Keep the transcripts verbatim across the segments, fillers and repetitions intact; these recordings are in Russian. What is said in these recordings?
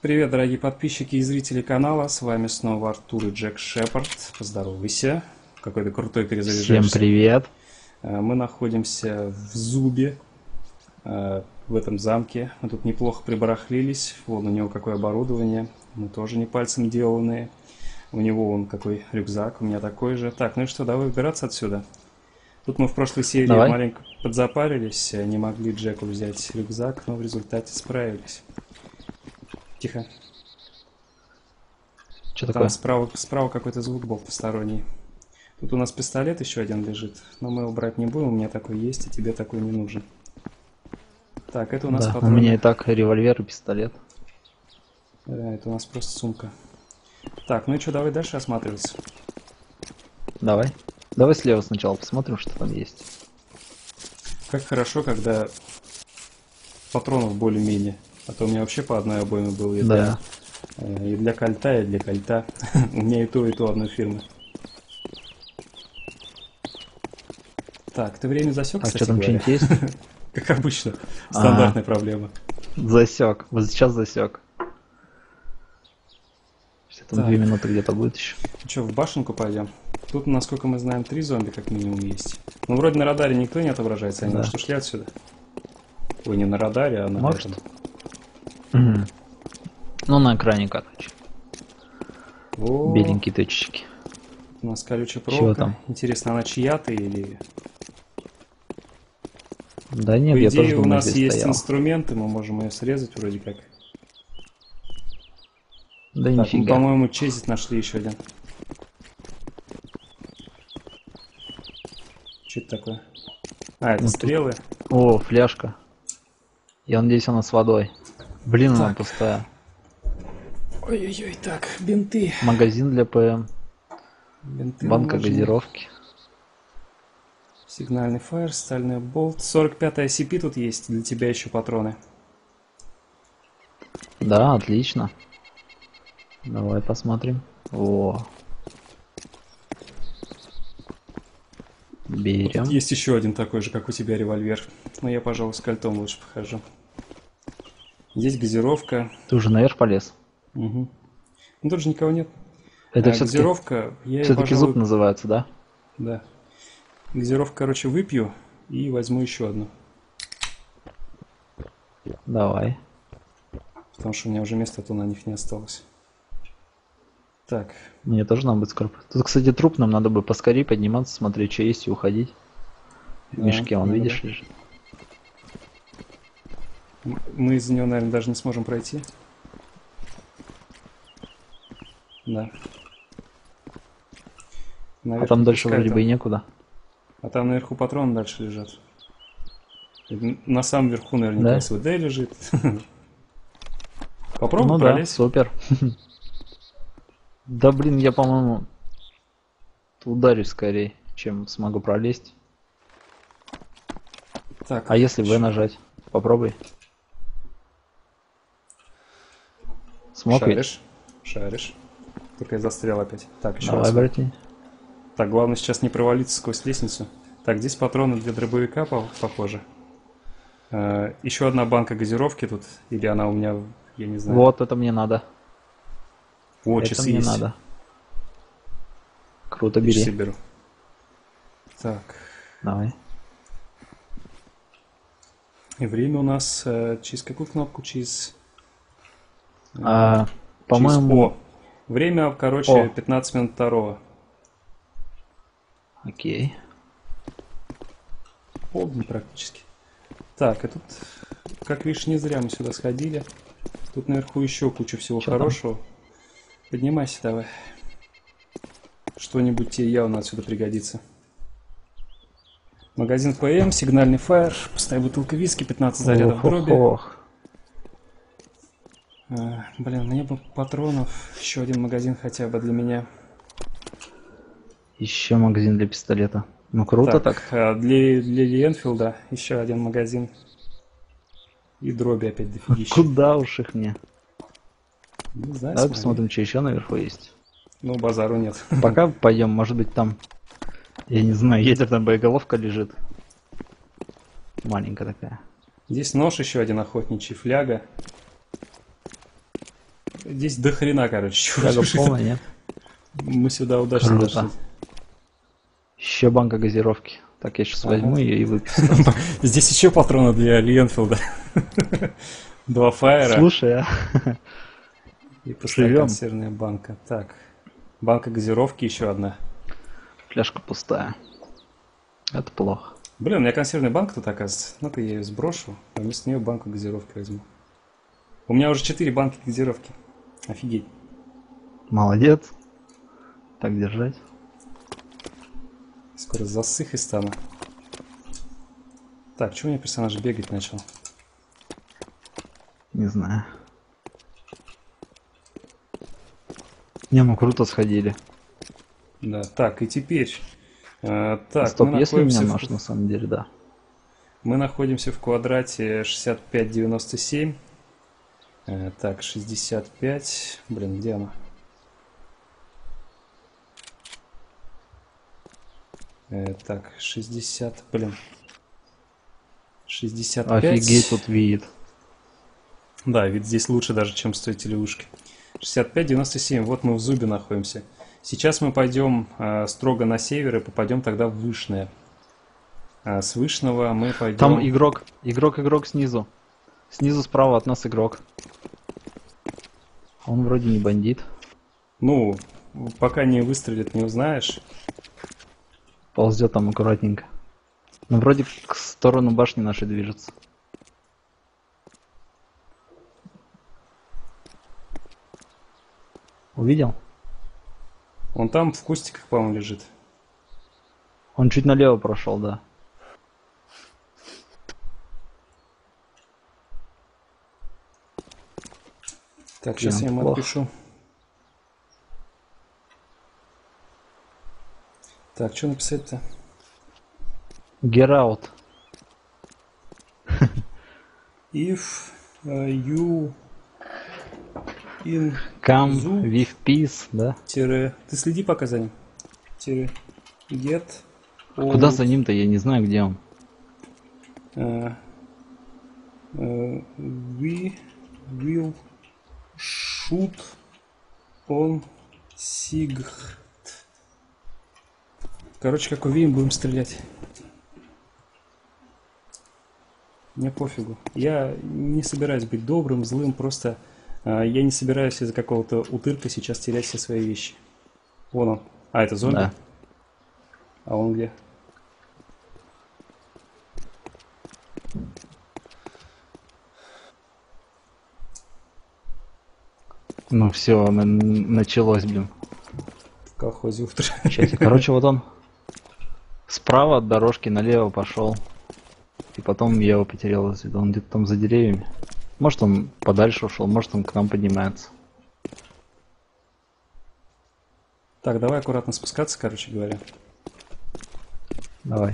Привет, дорогие подписчики и зрители канала, с вами снова Артур и Джек Шепард. Поздоровайся, какой-то крутой Всем перезаряжаешься. привет. Мы находимся в Зубе, в этом замке. Мы тут неплохо прибарахлились. Вон у него какое оборудование, мы тоже не пальцем деланные. У него он какой рюкзак, у меня такой же. Так, ну и что, давай выбираться отсюда. Тут мы в прошлой серии Давай. маленько подзапарились, не могли Джеку взять рюкзак, но в результате справились. Тихо. Что Там такое? справа, справа какой-то звук был посторонний. Тут у нас пистолет еще один лежит, но мы его брать не будем, у меня такой есть, и тебе такой не нужен. Так, это у нас Да, у патроны. меня и так револьвер и пистолет. Да, это у нас просто сумка. Так, ну и что, давай дальше осматриваться. Давай. Давай слева сначала посмотрим, что там есть. Как хорошо, когда патронов более-менее. А то у меня вообще по одной обойме было и Да. для, и для кольта, и для кольта. У меня и то, и то одной фирмы. Так, ты время засек, Так, кстати что там говоря? что-нибудь есть? Как обычно, стандартная проблема. Засек. Вот сейчас засек. Что там Так. две минуты где-то будет еще. Что, в башенку пойдем? Тут, насколько мы знаем, три зомби как минимум есть. Ну, вроде на радаре никто не отображается, они, Да. может, ушли отсюда? Ой, не на радаре, а на Может. этом. Мгм. Ну, на экране, короче. О, Беленькие точечки. у нас колючая Чего проволока. там? Интересно, она чья-то или... Да нет, По я идее, тоже у думаю, нас здесь есть стоял. инструменты, мы можем ее срезать вроде как. Да Так, мы, нифига. по-моему, чезит нашли еще один. Что это такое? А, это Ну, тут- стрелы. О, фляжка. Я надеюсь, она с водой. Блин, она Так. пустая. Ой-ой-ой, так, бинты. Магазин для ПМ. Бинты нам Банка важны. газировки. Сигнальный фаер, стальной болт. сорок пятая си пи тут есть, для тебя еще патроны. Да, отлично. Давай посмотрим. О. Берем. Тут есть еще один такой же, как у тебя, револьвер. Но я, пожалуй, с кольтом лучше похожу. Здесь газировка. Ты уже наверх полез? Угу. Ну тут же никого нет. Это А, все-таки газировка, я ее, все-таки пожалуй, зуб называется, да? да. Газировку, короче, выпью и возьму еще одну. Давай. Потому что у меня уже места-то на них не осталось. Так, Мне тоже надо будет скоро. Тут, кстати, труп, нам надо бы поскорее подниматься, смотреть, что есть, и уходить. В Да, мешке, он, ну видишь, да. лежит. м- мы из нее, наверное, даже не сможем пройти. Да. А Наверх там не дальше пускай вроде там. бы и некуда. А там наверху патроны дальше лежат. И на самом верху наверняка Да? СВД лежит. Попробуй Ну да, пролезть. супер. Да блин, я, по-моему, ударюсь скорее, чем смогу пролезть. Так, А если В чё? нажать? Попробуй. Смог ведь? Шаришь, шаришь. Только я застрял опять. Так, еще Давай, раз. братья. Так, главное сейчас не провалиться сквозь лестницу. Так, здесь патроны для дробовика, по- похоже. Э, еще одна банка газировки тут. Или она у меня, я не знаю. Вот, это мне надо. О, Это часы мне есть. надо. Круто, Я часы бери. беру. Так, Давай. и время у нас э, через какую кнопку? Через... э, А, через по-моему... О. Время, короче, О. пятнадцать минут второго. Окей. Полдень практически. Так, и тут, как видишь, не зря мы сюда сходили. Тут наверху еще куча всего Чё там? хорошего. Поднимайся давай. Что-нибудь тебе явно отсюда пригодится. Магазин ПМ, сигнальный фаер, пустая бутылка виски, пятнадцать зарядов Ох, дроби. ох, ох. А, блин, мне бы патронов. Еще один магазин хотя бы для меня. Еще магазин для пистолета. Ну круто так. а, для, для Ленфилда еще один магазин. И дроби опять дофигища. Куда уж их мне? Не знаю, Давай смотри. посмотрим, что еще наверху есть. Ну, базару нет. Пока пойдем, может быть там, я не знаю, ядерная боеголовка лежит. Маленькая такая. Здесь нож еще один охотничий, фляга. Здесь до хрена, короче. Фляга полная, нет? Мы сюда удачно Круто. дошли. Еще банка газировки. Так, я сейчас Ага. возьму ее и выпью. Здесь еще патроны для Ленфилда. Два фаера Слушай, а и пустая живем. консервная банка. Так, банка газировки еще одна. Фляжка пустая. Это плохо. Блин, у меня консервная банка тут оказывается. Ну-ка я ее сброшу, а вместо нее банку газировки возьму. У меня уже четыре банки газировки. Офигеть. Молодец. Так держать. Скоро засых и стану. Так, что у меня персонаж бегать начал? Не знаю. Не, ну круто сходили. Да, так, и теперь... э, так, Стоп, мы если у меня находимся нож, в- на самом деле, да. Мы находимся в квадрате шестьдесят пять девяносто семь. Э, так, шестьдесят пять... Блин, где она? Э, так, шестьдесят... Блин. шестьдесят пять. Офигеть, тут вид. Да, вид здесь лучше даже, чем с той телеушки. шестьдесят пять девяносто семь. Вот мы в Зубе находимся. Сейчас мы пойдем э, строго на север и попадем тогда в Вышное. А с Вышного мы пойдем... Там игрок, игрок, игрок снизу. Снизу справа от нас игрок. Он вроде не бандит. Ну, пока не выстрелит, не узнаешь. Ползет там аккуратненько. Ну, вроде к сторону башни нашей движется. Увидел? Он там в кустиках, по-моему, лежит. Он чуть налево прошел, да. Так, сейчас Блин, я ему плохо. отпишу. Так, что написать-то? Get out. If uh, you in Come Zoo. with peace, да? тире... Ты следи пока за ним. Тире... Get Куда out, за ним-то? Я не знаю, где он. uh, uh, we will shoot on Sig. Короче, как увидим, будем стрелять. Мне пофигу. Я не собираюсь быть добрым, злым, просто э, я не собираюсь из-за какого-то утырка сейчас терять все свои вещи. Вон он. А, это зомби? Да. А он где? Ну все, началось, блин. В колхозе утро. Сейчас, короче, вот он справа от дорожки налево пошел. И потом я его потерял из виду. Он где-то там за деревьями. Может, он подальше ушел, может, он к нам поднимается. Так, давай аккуратно спускаться, короче говоря. Давай.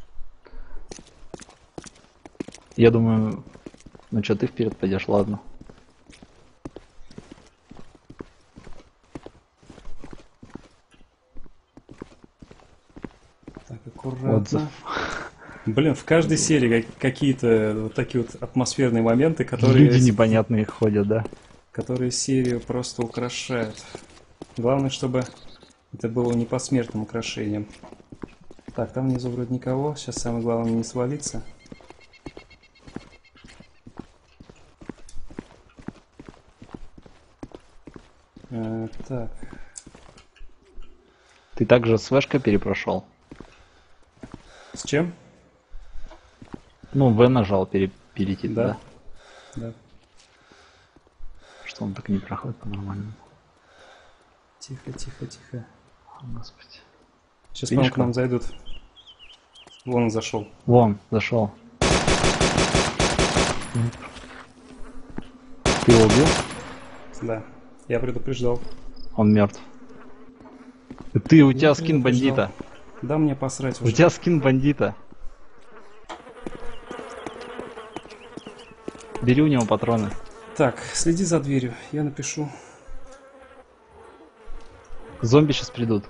Я думаю, ну что, ты вперед пойдешь, ладно. Так, аккуратно. Отзыв. Блин, в каждой серии как- какие-то вот такие вот атмосферные моменты, которые, Люди непонятные ходят, да? которые серию просто украшают. Главное, чтобы это было не посмертным украшением. Так, там внизу вроде никого. Сейчас самое главное не свалиться. Э, так, Ты также с вешкой перепрошел? с чем? Ну, В нажал пере- перейти, Да. да? Да. Что он так не проходит по-нормальному? Тихо, тихо, тихо. О, Господи. Сейчас, Видишь, по-моему, к нам зайдут. Вон он зашел. Вон, зашел. Ты его убил? Да. Я предупреждал. Он мертв. Ты, у тебя Я скин предупреждал. бандита. Да мне посрать У уже. тебя скин бандита. Бери у него патроны. Так, следи за дверью. Я напишу. Зомби сейчас придут.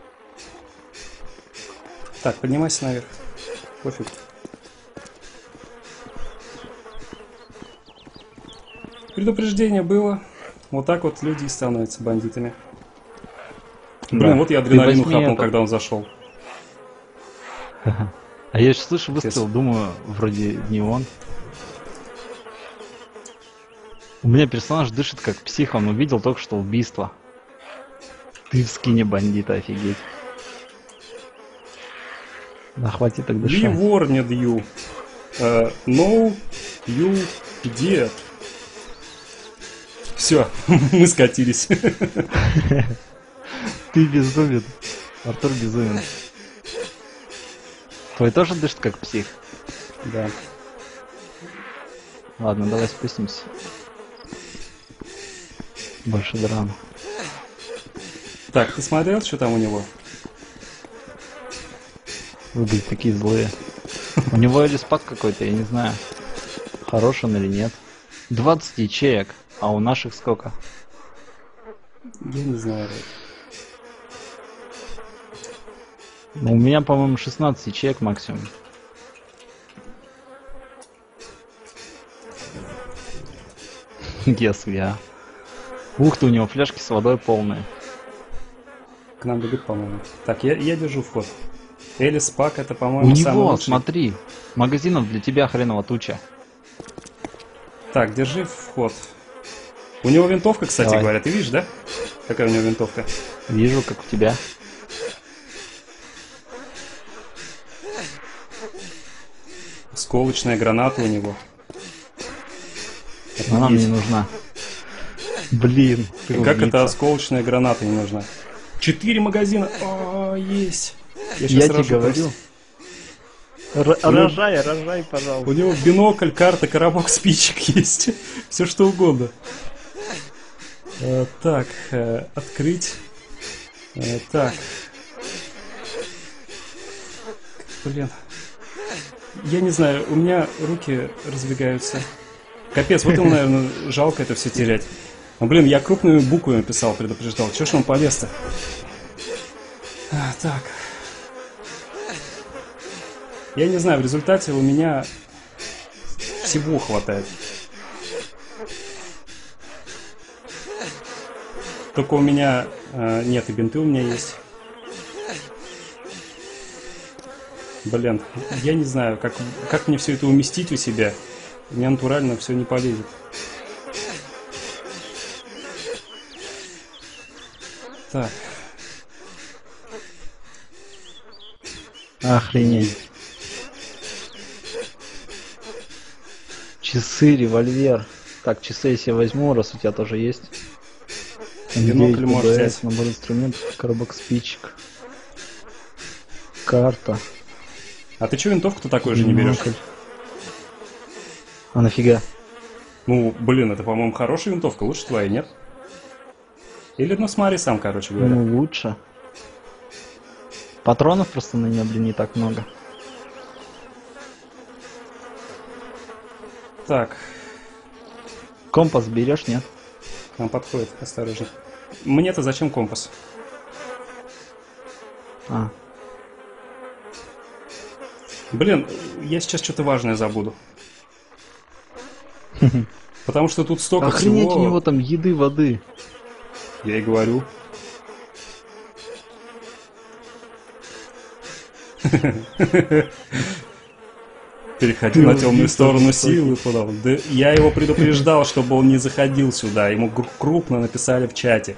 Так, поднимайся наверх. Пофиг. Предупреждение было. Вот так вот люди и становятся бандитами. Блин, Да. вот я Ты адреналину возьми хапнул, это. когда он зашел. А я сейчас слышу выстрел, думаю, вроде не он. У меня персонаж дышит как псих, он увидел только что убийство. Ты в скине бандита, офигеть. Да хватит так We дышать. warned you. Uh, no, you dead. Все, мы скатились. Ты безумен. Артур безумен. Твой тоже дышит как псих? Да. Ладно, давай спустимся. Больше драмы. Так, ты смотрел, что там у него? Вы, блин, такие злые. У него или спад какой-то, я не знаю. Хорош он или нет. двадцать ячеек, а у наших сколько? Я не знаю. Ну, у меня, по-моему, шестнадцать ячеек максимум. Yes, я. Ух ты, у него фляжки с водой полные. К нам бегут, по-моему. Так, я, я держу вход. Элис Пак, это, У по-моему, самый него, лучший. смотри, магазинов для тебя хреново туча. Так, держи вход. У него винтовка, кстати Давай. говоря. Ты видишь, да? Какая у него винтовка? Вижу, как у тебя. Осколочная граната у него. Она нам Есть. не нужна. Блин. ты Как убийца. это осколочная граната не нужна? Четыре магазина. О, есть. щас Я тебе рожу говорю. просто. Р- Ну, рожай, рожай, У пожалуйста. него бинокль, карта, коробок спичек есть. Все что угодно. Э, так, э, открыть. Э, так. Блин. Я не знаю, у меня руки разбегаются. Капец, вот ему, наверное, жалко это все терять. Ну, блин, я крупными буквами писал, предупреждал. Чего ж он полез-то? А, так. Я не знаю, в результате у меня всего хватает. Только у меня... э, нет, и бинты у меня есть. Блин, я не знаю, как, как мне все это уместить у себя. У меня натурально все не полезет. Так, Охренеть. Часы, револьвер. Так, часы я себе возьму, раз у тебя тоже есть. бинокль девять можешь ББС, взять. набор инструментов, коробок спичек. Карта. А ты что винтовку-то такой же не берешь? бинокль. А нафига? Ну, блин, это, по-моему, хорошая винтовка, лучше твоя, нет? Или, ну, смотри сам, короче говоря. Ну, лучше. Патронов просто на нее, блин, не так много. Так, Компас берешь, нет? к нам подходит, осторожно. Мне-то зачем компас? А, Блин, я сейчас что-то важное забуду. Потому что тут столько охренеть, всего... у него там еды, воды. Я и говорю. Переходи Ты на темную убийца сторону жестокий. силы. Куда он? Да я его предупреждал, чтобы он не заходил сюда. Ему гру- крупно написали в чате.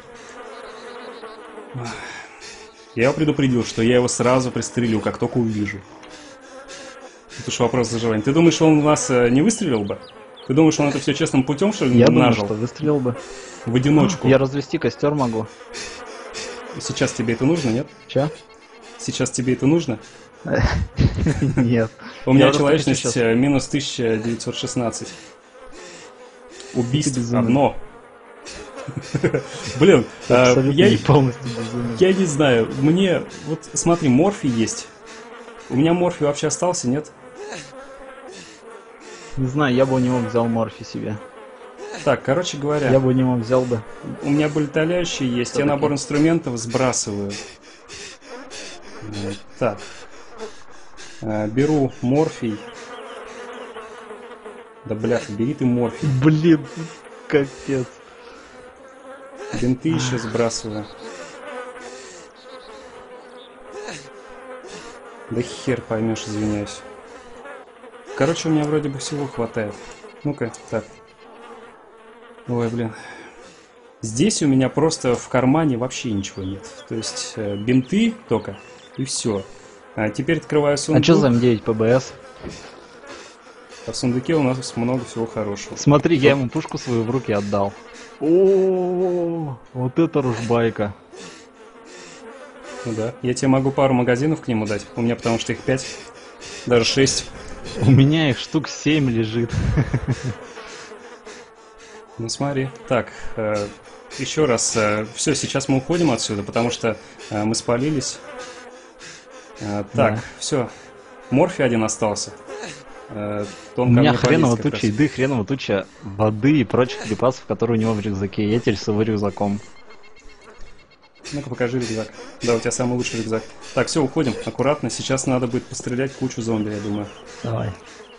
Я его предупредил, что я его сразу пристрелю, как только увижу. Это уж вопрос заживания. Ты думаешь, он у нас э, не выстрелил бы? Ты думаешь, он это все честным путем, что ли, Я думаю, нажил? что выстрелил бы. В одиночку. Я развести костер могу. Сейчас тебе это нужно, нет? Че? Сейчас тебе это нужно? Нет. У меня Я просто человечность хочу щас- э, минус тысяча девятьсот шестнадцать. Убийств безумен. одно. Блин, э, Абсолютно я, не полностью безумен. я не знаю, мне, вот смотри, морфий есть. У меня морфий вообще остался, нет? Не знаю, я бы у него взял морфи себе. Так, короче говоря, Я бы у него взял бы. у меня болеутоляющие есть, я Всё-таки. набор инструментов сбрасываю. Э, Так, Э, беру морфий. Да, бляха, бери ты морфий. Блин, капец. Бинты еще сбрасываю. Да хер поймешь, извиняюсь. Короче, у меня вроде бы всего хватает. Ну-ка, так. Ой, блин. Здесь у меня просто в кармане вообще ничего нет. То есть э, бинты только, и все. А теперь открываю сундук. А что за эм девять пэ бэ эс? А в сундуке у нас много всего хорошего. Смотри, я ему пушку свою в руки отдал. О, вот это ружбайка. Ну да. Я тебе могу пару магазинов к нему дать. У меня потому что их пять, даже шесть. У меня их штук семь лежит. Ну смотри. Так, э, еще раз. Э, все, сейчас мы уходим отсюда, потому что э, мы спалились. Э, так, Да. все. Морфий один остался. Э, У он ко меня мне хреново полез как туча раз. еды, хреново туча воды и прочих припасов, которые у него в рюкзаке. Я теперь с его рюкзаком. Ну-ка, покажи рюкзак. Да, у тебя самый лучший рюкзак. Так, все, уходим. Аккуратно. Сейчас надо будет пострелять кучу зомби, я думаю. Давай.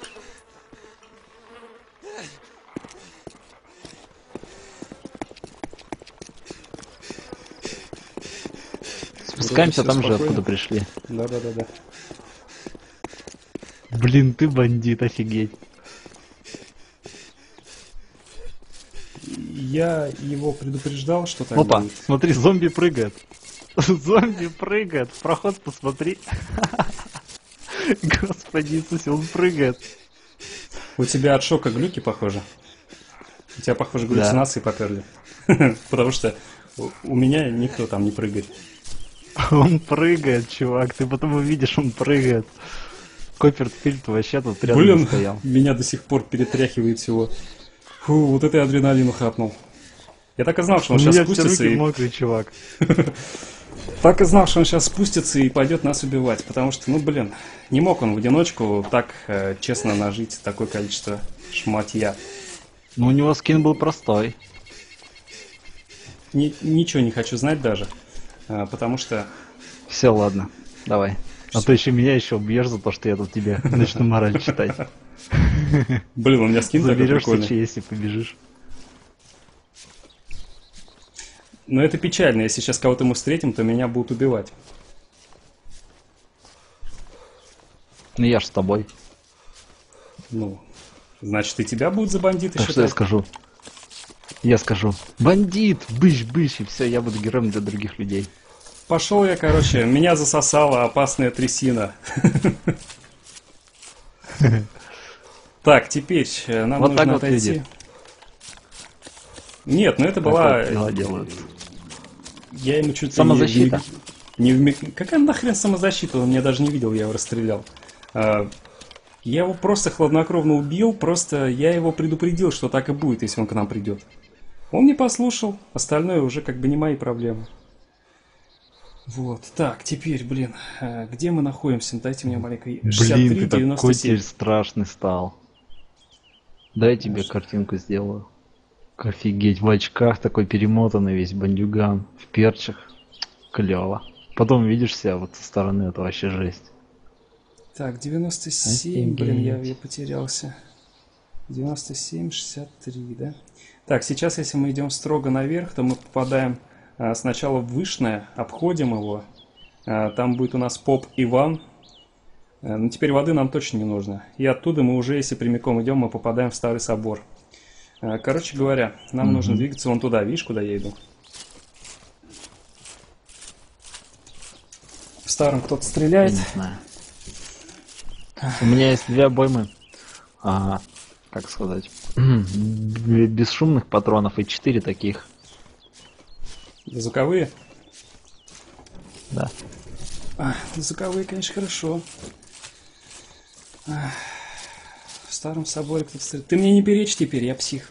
Спускаемся всё там же, спокойно. откуда пришли. Да-да-да-да. Блин, ты бандит, офигеть. Я его предупреждал, что так Опа, будет. смотри, зомби прыгает. Зомби прыгает, в проход посмотри. Господи Иисусе, он прыгает. У тебя от шока глюки, похоже. У тебя, похоже, галлюцинации поперли. Потому что у- у меня никто там не прыгает. Он прыгает, чувак, ты потом увидишь, он прыгает. Копперфильд вообще тут рядом Блин, стоял. меня до сих пор перетряхивает всего. Фу, вот это я адреналину хапнул. Я так и знал, что У он сейчас меня все спустится руки и... мокрые, чувак. Так и знал, что он сейчас спустится и пойдет нас убивать. Потому что, ну блин, не мог он в одиночку так э, честно нажить такое количество шматья. Но у него скин был простой. Ни- ничего не хочу знать даже. э, потому что... Все, ладно, давай. А то еще меня еще убьешь за то, что я тут тебе начну мораль читать. Блин, у меня скин такой Заберешься прикольный. честь и побежишь. Но это печально, если сейчас кого-то мы встретим, то меня будут убивать. Ну я ж с тобой. Ну, значит, и тебя будут за бандита Так что я считать. скажу? Я скажу, бандит, быщ-быщ, и все, я буду героем для других людей. Пошел я, короче, меня засосала опасная трясина. Так, теперь э, нам Вот так нужно вот отойти. люди. Нет, ну это Так была... вот дела делают. Я ему чуть ли Самозащита. не... не вме- Какая нахрен самозащита? Он меня даже не видел, я его расстрелял. А, Я его просто хладнокровно убил, просто я его предупредил, что так и будет, если он к нам придет. Он не послушал, остальное уже как бы не мои проблемы. Вот, так, теперь, блин, а, где мы находимся? Дайте мне маленький... Блин, ты такой девяносто семь. теперь страшный стал. Дай я тебе картинку сделаю. Офигеть, в очках такой перемотанный весь бандюган, в перчах. Клево. Потом видишь себя вот со стороны, это вообще жесть. Так, девяносто семь, Офигеть. блин, я, я потерялся. девяносто семь, шестьдесят три, да? Так, сейчас, если мы идем строго наверх, то мы попадаем а, сначала в Вышное, обходим его. А, там будет у нас поп Иван. А, ну, теперь воды нам точно не нужно. И оттуда мы уже, если прямиком идем, мы попадаем в Старый Собор. А, короче говоря, нам Мгм. нужно двигаться вон туда. Видишь, куда я иду? В Старом кто-то Я стреляет. не знаю. У меня есть две обоймы. А, как сказать? б- Бесшумных патронов и четыре таких. Звуковые? Да. А, звуковые, конечно, хорошо. Ах, в Старом Соборе кто-то стреляет. Ты мне не перечь теперь, я псих.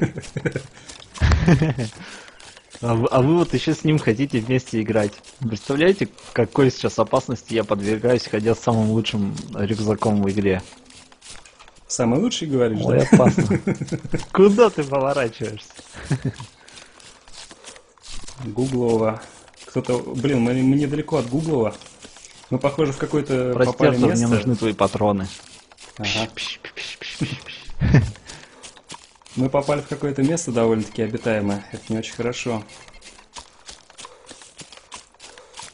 А вы, а вы вот еще с ним хотите вместе играть. Представляете, какой сейчас опасности я подвергаюсь, ходя с самым лучшим рюкзаком в игре? Самый лучший, говоришь, Ой, да? опасно. Куда ты поворачиваешься? Гуглова. Кто-то... Блин, мы, мы недалеко от Гуглова. Мы, похоже, в какое-то Прости, попали Артур, место. мне нужны твои патроны. Ага. Мы попали в какое-то место довольно-таки обитаемое. Это не очень хорошо.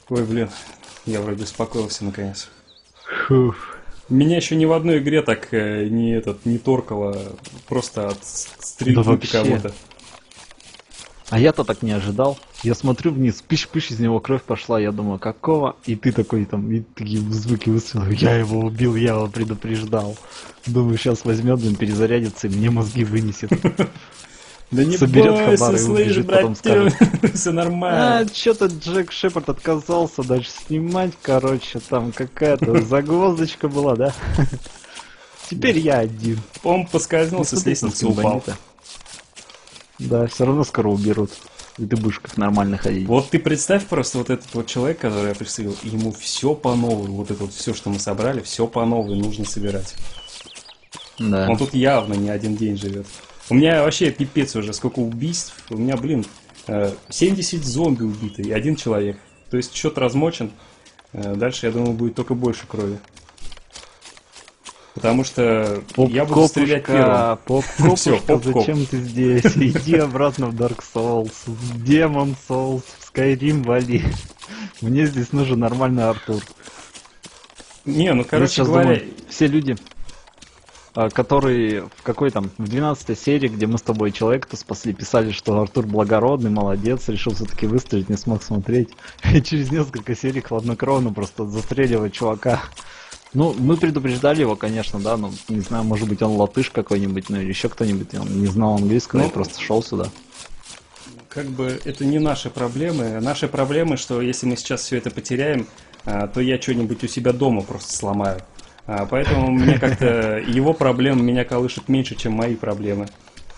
Ой, блин, я вроде успокоился наконец. Фух. Меня еще ни в одной игре так э, не этот не торкало просто от с- стрельбы Да вообще. кого-то. А я-то так не ожидал. Я смотрю вниз, пыш-пыш, из него кровь пошла. Я думаю, какого? И ты такой там, и такие звуки выстрелов. Я его убил, я его предупреждал. Думаю, сейчас возьмет, блин, перезарядится и мне мозги вынесет. Да не Соберет бойся, хабар и слышь, убежит, потом братюк, скажет. все А, нормально. что-то Джек Шепард отказался дальше снимать, короче, там какая-то загвоздочка была, да? Теперь я один. Он поскользнулся, Не с смотри, лестницы там упал. бандита. Да, все равно скоро уберут. И ты будешь как нормально ходить. Вот ты представь просто вот этот вот человек, который я представил, ему все по новой, вот это вот все, что мы собрали, все по новой нужно собирать. Да. Он тут явно не один день живет. У меня вообще пипец уже, сколько убийств. У меня, блин, э, семьдесят зомби убиты и один человек. То есть счет размочен. Э, Дальше, я думаю, будет только больше крови. Потому что я буду стрелять первым. Поп-копушка, Всё, поп-коп. зачем ты здесь? Иди обратно в Dark Souls, в Demon Souls, в Skyrim вали. Мне здесь нужен нормальный Артур. Не, ну Я короче сейчас говоря, думаю, все люди, а, которые в какой там, в двенадцатой серии, где мы с тобой человека-то спасли, писали, что Артур благородный, молодец, решил все-таки выстрелить, не смог смотреть. И через несколько серий хладнокровно просто застреливать чувака. Ну, мы предупреждали его, конечно, да, но не знаю, может быть, он латыш какой-нибудь, ну или еще кто-нибудь, он не знал английского Ну, и просто шел сюда. как бы это не наши проблемы. Наши проблемы, что если мы сейчас все это потеряем, а, то я что-нибудь у себя дома просто сломаю. А, Поэтому мне как-то его проблемы меня колышет меньше, чем мои проблемы.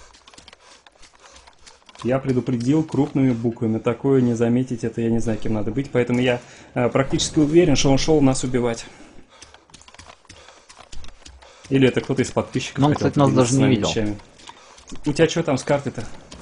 Я предупредил крупными буквами. Такое не заметить, это я не знаю, кем надо быть. Поэтому я а, практически уверен, что он шел нас убивать. Или это кто-то из подписчиков. Ну, он, хотел кстати, нас поделиться даже не своими видел. вещами. У тебя что там с картой-то?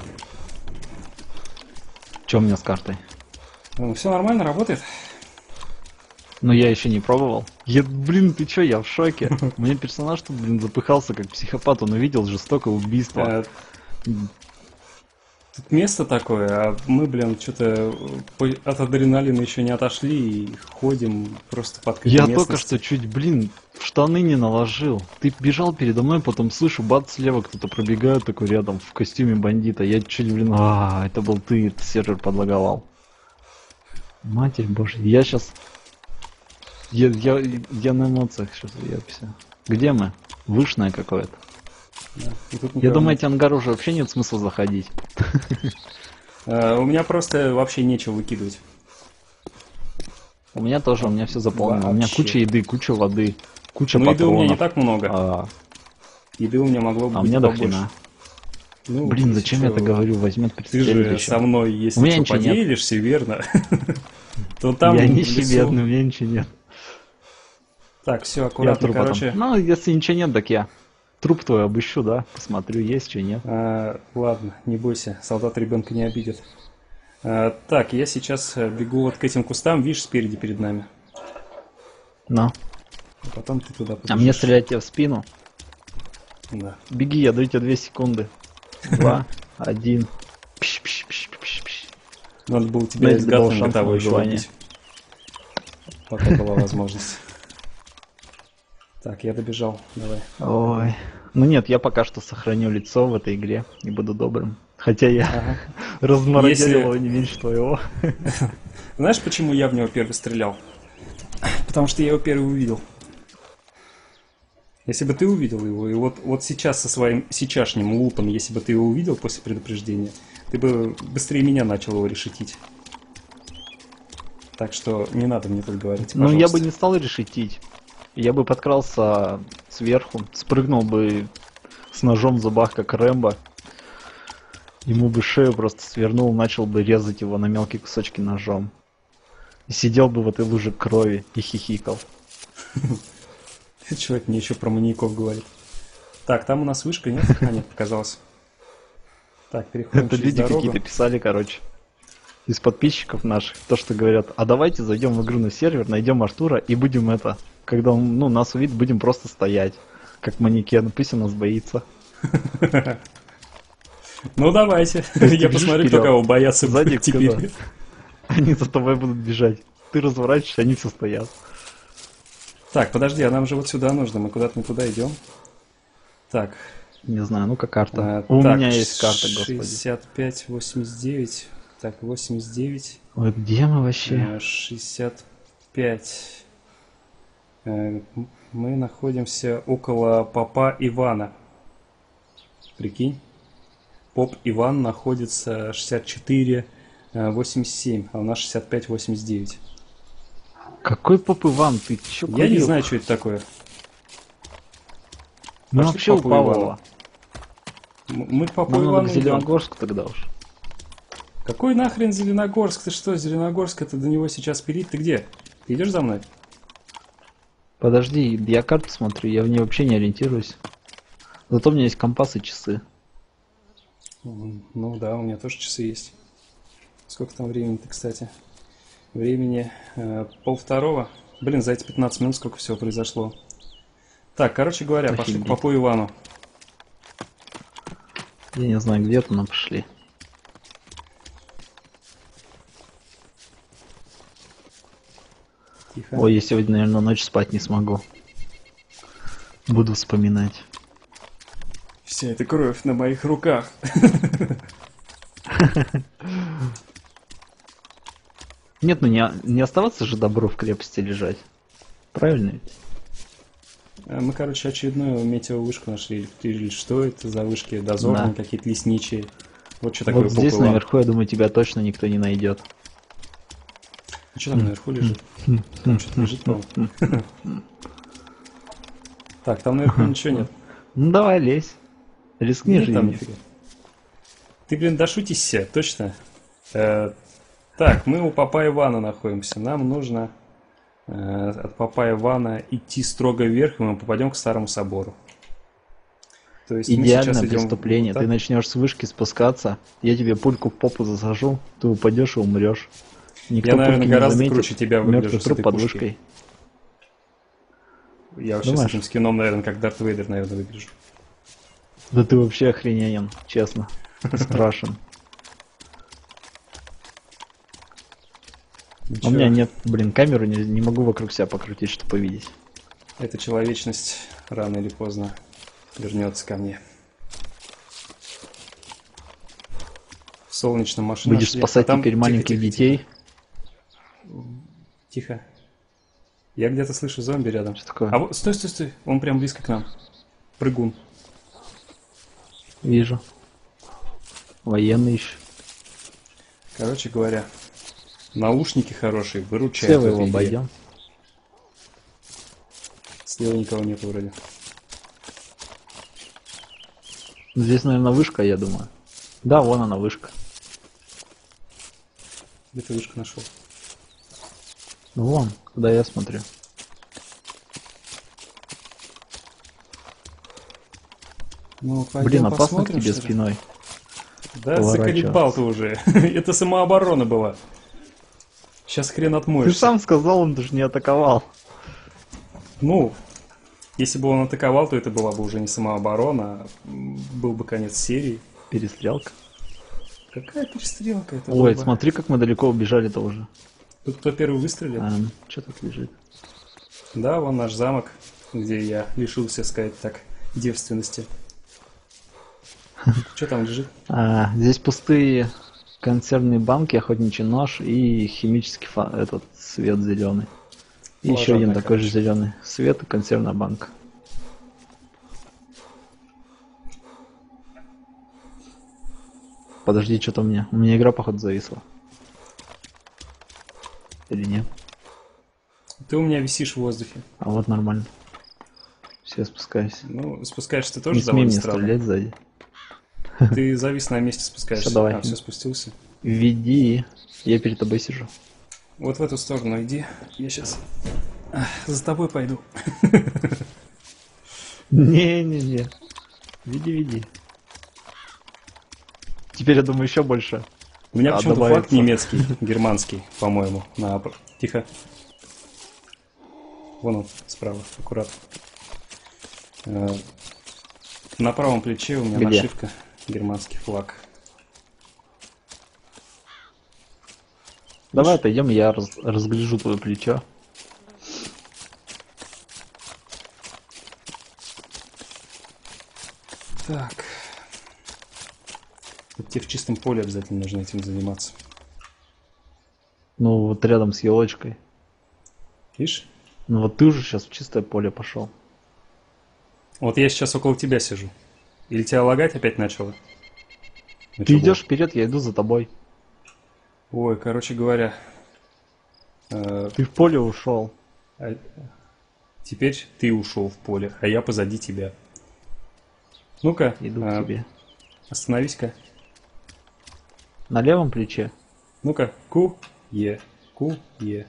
Че у меня с картой? Все нормально, работает? Ну, я еще не пробовал. Я, блин, ты че, я в шоке. У меня персонаж тут, блин, запыхался как психопат, он увидел жестокое убийство. А, Тут место такое, а мы, блин, что-то от адреналина еще не отошли и ходим просто по открытой Я местности. только что чуть, блин, в штаны не наложил. Ты бежал передо мной, потом слышу, бац, слева кто-то пробегает такой рядом в костюме бандита. Я чуть, блин, а, это был ты, это сервер подлаговал. Матерь божья, я сейчас... Я, я, я на эмоциях сейчас, я все. Где мы? Вышное какое-то. Да, и тут Я никого думаю, нет. эти ангары уже вообще нет смысла заходить. А, у меня просто вообще нечего выкидывать. У меня тоже, у меня все заполнено. У меня Вообще. куча еды, куча воды, куча Но еды у патронов. меня не так много. А, Еды у меня могло бы а у быть меня до побольше. хрена. Ну, Блин, если зачем чё, я это говорю? Возьмет Ты пристрелит же еще. со мной, если У меня что, ничего нет. поделишься, верно? То там Я в нищий лесу- бедный, у меня ничего нет. Так, все, Я аккуратно, трупа там. короче. Ну, если ничего нет, так я труп твой обыщу, да? Посмотрю, есть что нет. А, ладно, не бойся, солдат ребенка не обидит. А, так, я сейчас э, бегу вот к этим кустам, видишь, спереди перед нами. Ну. А потом ты туда А побежишь. мне стрелять тебе в спину? Да. Беги, я даю тебе две секунды. Два, один. Пш, пш, пш, пш, пш. Надо было тебя Дайте из дал Гатлинга шанс того на еще выживание. убить. Пока была возможность. Так, я добежал, давай. Ой. Ну нет, я пока что сохраню лицо в этой игре и буду добрым. Хотя я Ага. размародерил Если- его не меньше твоего. Знаешь, почему я в него первый стрелял? Потому что я его первый увидел. Если бы ты увидел его, и вот, вот сейчас со своим сейчасшним лутом, если бы ты его увидел после предупреждения, ты бы быстрее меня начал его решетить. Так что не надо мне тут говорить, Ну я пожалуйста. бы не стал решетить. Я бы подкрался сверху, спрыгнул бы с ножом в зубах, как Рэмбо. Ему бы шею просто свернул, начал бы резать его на мелкие кусочки ножом. И сидел бы в этой луже крови и хихикал. Человек мне еще про маньяков говорит. Так, там у нас вышка, нет? А, нет, показалось. Так, переходим Это через люди дорогу. какие-то писали, короче. Из подписчиков наших, то, что говорят, а давайте зайдем в игру на сервер, найдем Артура и будем это, когда он, ну, нас увидит, будем просто стоять, как манекен, пусть он нас боится. Ну давайте, есть ты я бежишь посмотрю, кто вперед. кого боятся Сзади теперь. кто-то. Они за тобой будут бежать. ты разворачиваешься, они все стоят. Так, подожди, а нам же вот сюда нужно, мы куда-то не туда идем. Так. Не знаю, ну-ка карта. А, У так, меня есть карта, господи. шестьдесят пять, восемьдесят девять. Так, восемьдесят девять. Ой, где мы вообще? шестьдесят пять. Э, Мы находимся около попа Ивана. Прикинь. Поп Иван находится шестьдесят четыре, восемьдесят семь, а у нас шестьдесят пять, восемьдесят девять. Какой поп Иван? Ты чё, Я курил? не знаю, что это такое. Мы Пошли вообще к у попу Павлова. М- Мы к попу Нам надо Ивану к идем. Зеленогорску тогда уж. Какой нахрен Зеленогорск? Ты что, Зеленогорск, это до него сейчас пилить? Ты где? Ты идешь за мной? Подожди, я карту смотрю, я в ней вообще не ориентируюсь. Зато у меня есть компас и часы. М, Ну да, у меня тоже часы есть. Сколько там времени-то, кстати? Времени э, полвторого. Блин, за эти пятнадцать минут сколько всего произошло. Так, короче говоря, пошли к Офигеть. попу Ивану. Я не знаю, где-то, но пошли. Тихо. Ой, я сегодня, наверное, ночь спать не смогу. Буду вспоминать. Вся эта кровь на моих руках. Нет, ну не, не оставаться же добро в крепости лежать. Правильно ведь? А Мы, короче, очередную метеовышку нашли. Или что это за вышки? Дозорные, Да. какие-то лесничие. Вот что такое Вот здесь поп Иван. наверху, я думаю, тебя точно никто не найдет. А что там наверху лежит? Там что-то лежит, по-моему. Так, там наверху ничего нет. Ну давай, лезь. Рискни Нет там жизнью. нифига. Ты, блин, дошутишься, точно? Э, так, мы у папа Ивана находимся. Нам нужно э, от папа Ивана идти строго вверх, и мы попадем к Старому собору. То есть мы сейчас Идеальное идем преступление. вот так. Ты начнешь с вышки спускаться, я тебе пульку в попу засажу, ты упадешь и умрешь. Никто Я, наверное, пульки не гораздо заметит. круче тебя выгляжу Мертвый с труп этой под пушкой. вышкой. Я вообще Думаешь? с этим скином, наверное, как Дарт Вейдер, наверное, выгляжу. Да ты вообще охрененен, честно. Страшен. Ну У чё, меня нет, блин, камеры, не, не могу вокруг себя покрутить, чтобы видеть. Эта человечность рано или поздно вернется ко мне. В солнечном машине. Будешь спасать теперь маленьких детей. Тихо. Я где-то слышу зомби рядом. Что такое? А вот, стой, стой, стой. Он прям близко к нам. Прыгун. Вижу. Военный еще. Короче говоря, наушники хорошие, выручают. Слева в его этой игре. обойдем. Слева никого нету вроде. Здесь, наверное, вышка, я думаю. Да, вон она, вышка. Где ты вышку нашел? Ну вон, куда я смотрю. Ну, пойдем Блин, опасно к посмотрим, тебе что ли? спиной. Да, поворачиваться. заколебал ты уже. Это самооборона была. Сейчас хрен Ты отмоешься. сам сказал, он даже не атаковал. Ну, если бы он атаковал, то это была бы уже не самооборона, а м, был бы конец серии. Перестрелка. Какая перестрелка это Ой, была? смотри, как мы далеко убежали-то уже. Тут кто первый выстрелил? Эм, что тут лежит? Да, вон наш замок, где я лишился, сказать так, девственности. Что там лежит? А, здесь пустые консервные банки, охотничий нож и химический фа- этот свет зеленый. И еще Ложатная, один такой же короче. зеленый свет и консервная банка. Подожди, что-то у меня. У меня игра, походу, зависла. Или нет? Ты у меня висишь в воздухе. А вот нормально. Все, спускаюсь. Ну, спускаешься ты Не тоже смей довольно мне странно. стрелять сзади. Ты завис на месте, спускаешься. Всё, давай. А, все, спустился. Веди. Я перед тобой сижу. Вот в эту сторону иди. Я сейчас за тобой пойду. Не-не-не. Веди, веди. Теперь, я думаю, еще больше. У меня А, почему-то флаг добавится. немецкий, германский, по-моему. На... Тихо. Вон он, справа, аккуратно. Э, На правом плече у меня Где? нашивка, германский флаг. Давай отойдем, я раз- разгляжу твое плечо. Так. Вот тебе в чистом поле обязательно нужно этим заниматься. Ну вот рядом с елочкой. Видишь? Ну вот ты уже сейчас в чистое поле пошел. Вот я сейчас около тебя сижу. Или тебя лагать опять начало? Ты Начало. идешь вперед, я иду за тобой. Ой, короче говоря. э, Ты в поле ушел. а- Теперь ты ушел в поле, а я позади тебя. Ну-ка, Иду э, к тебе. остановись-ка. На левом плече. Ну-ка, ку-е, ку-е.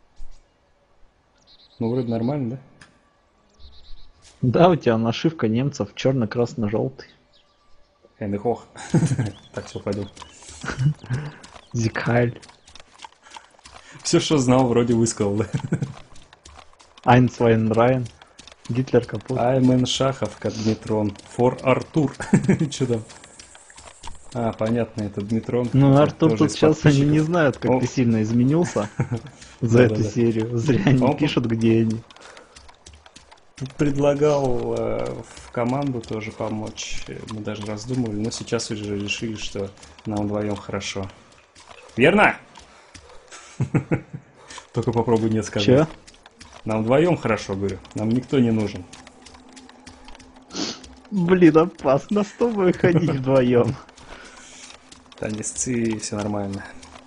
Ну, вроде нормально, да? Да, у тебя нашивка немцев черно-красно-желтый. Хох. Так, все, пойдем. Зикхайль. Все, что знал, вроде высказал, да? Айнс Вайн Райан. Гитлер капут. Аймен Шахов, как Дмитрон. Фор Артур. Че там? А, понятно, это Дмитрон. Ну, Это Артур тоже тут из сейчас они не подписчиков. знают, как О. ты сильно изменился за эту Да-да-да. серию. Зря они Он- пишут, где они. Тут предлагал э, в команду тоже помочь. Мы даже раздумывали, но сейчас уже решили, что нам вдвоем хорошо. Верно? Только попробуй нет сказать. Че? Нам вдвоем хорошо, говорю. Нам никто не нужен. Блин, опасно с тобой ходить вдвоем. Танисцы, все нормально.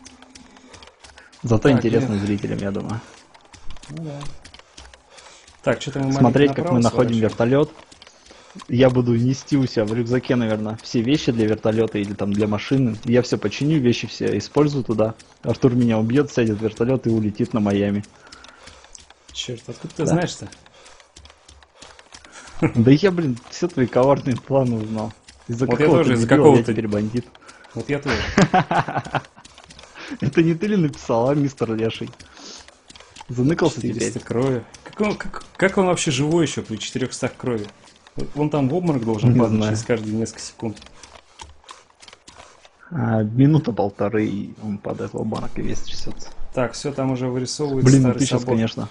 Зато Так, интересно блин. зрителям, я думаю. Ну да. Так, что-то мы Смотреть, маленько как мы направо находим сворачиваем. вертолет. Я буду нести у себя в рюкзаке, наверное, все вещи для вертолета или там для машины. Я все починю, вещи все использую туда. Артур меня убьет, сядет в вертолет и улетит на Майами. Черт, откуда ты Да. знаешь-то? Да я, блин, все твои коварные планы узнал. Из-за Вот я какого-то тоже из-за дебила какого-то- я теперь бандит. Вот я тоже. Это не ты ли написал, а, мистер Леший? Заныкался четыреста теперь. крови. Как он, как, как он вообще живой еще при четырехстах крови? Он там в обморок должен Не падать знаю. через каждые несколько секунд. А, минута-полторы, и он падает в обморок и весь трясется. Так, все, там уже вырисовывается Блин, ну старый ты сейчас, собор. конечно.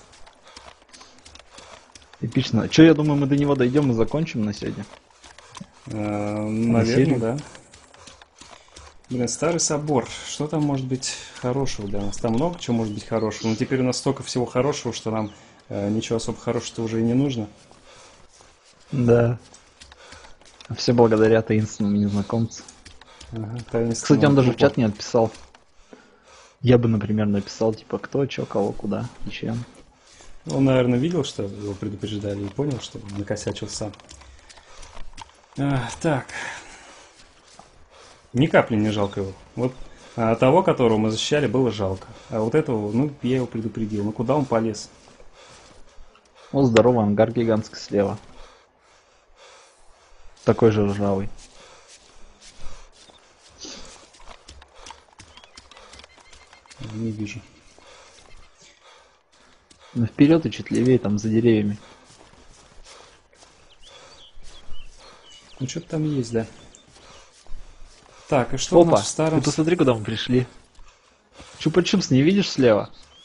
Эпично. Че, я думаю, мы до него дойдем и закончим на сегодня. Э, серию? наверное, да. Блин, старый собор. Что там может быть хорошего для нас? Там много чего может быть хорошего. Но теперь у нас столько всего хорошего, что нам э, ничего особо хорошего уже и не нужно. Да. Все благодаря таинственному незнакомцу. Ага, таинственного Кстати, он даже в трупа. чат не отписал. Я бы, например, написал, типа, кто, чё, кого, куда и чем. Он, наверное, видел, что его предупреждали и понял, что накосячил сам. А, так. Ни капли не жалко его. Вот а, того, которого мы защищали, было жалко. А вот этого, ну, я его предупредил. Ну, куда он полез? О, здорово, ангар гигантский слева. Такой же ржавый. Не вижу. Ну, вперед и чуть левее, там, за деревьями. Ну, что-то там есть, да. Так, и что у Опа, нас в старом... ты посмотри, куда мы пришли. Чупа-чупс не видишь слева?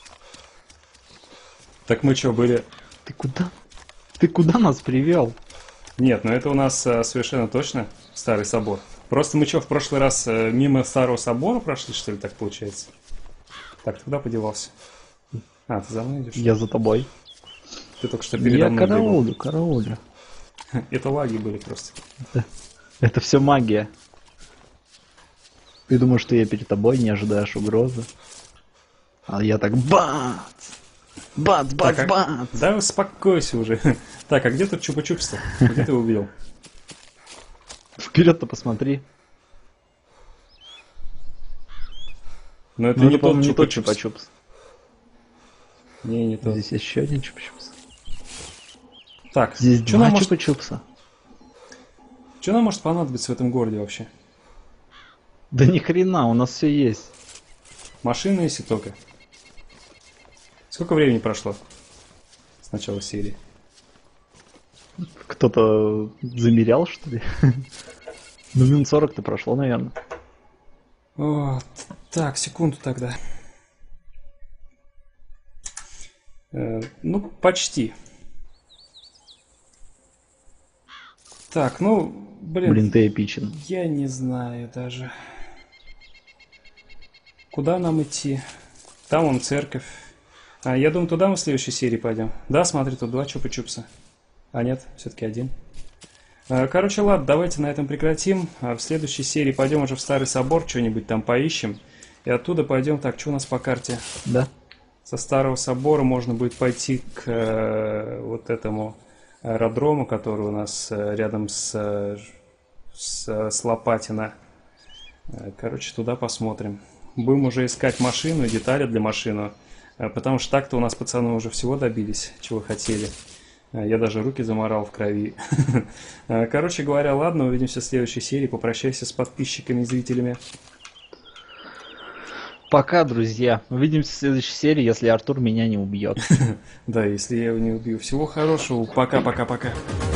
Так мы что, были... Ты куда? Ты куда нас привел? Нет, ну это у нас а, совершенно точно старый собор. Просто мы что, в прошлый раз а, мимо старого собора прошли, что ли, так получается? Так, ты куда подевался? А, ты за мной идешь? Я за тобой. Ты только что передо Я мной бегал. караулю, караулю. Это лаги были просто. Это все магия. Ты думаешь, что я перед тобой не ожидаешь угрозы? А я так бац! Бац, бац, Так, а- бац! Да успокойся уже. Так, а где тут Чупа-Чупс-то? Где ты его увидел? Вперед-то посмотри. Ну это Ну, не это, по-моему, тот не тот Чупа-Чупс. чупа-чупс. Не, не тот. Здесь еще один чупа-чупс. Так, Здесь что два нам, может, чупа-чупса. чё нам может понадобиться в этом городе вообще? Да ни хрена, у нас все есть. Машина, если только. Сколько времени прошло с начала серии? Кто-то замерял, что ли? Ну, минут сорок-то прошло, наверное. О, т- так, секунду тогда. Ну, почти. Так, ну, блин, Блин, ты эпичен. я не знаю даже. Куда нам идти? Там вон церковь. А, я думаю, туда мы в следующей серии пойдем. Да, смотри, тут два чупа-чупса. А нет, все-таки один. А, короче, ладно, давайте на этом прекратим. А в следующей серии пойдем уже в Старый Собор, что-нибудь там поищем. И оттуда пойдем. Так, что у нас по карте? Да. Со Старого Собора можно будет пойти к э, вот этому аэродрому, который у нас э, рядом с, э, с, э, с Лопатино. Э, Короче, туда посмотрим. Будем уже искать машину и детали для машины. э, Потому что так-то у нас пацаны уже всего добились, чего хотели. Э, Я даже руки заморал в крови. Э, Короче говоря, ладно, увидимся в следующей серии. Попрощайся с подписчиками и зрителями. Пока, друзья. Увидимся в следующей серии, если Артур меня не убьет. Да, если я его не убью. Всего хорошего. Пока-пока-пока.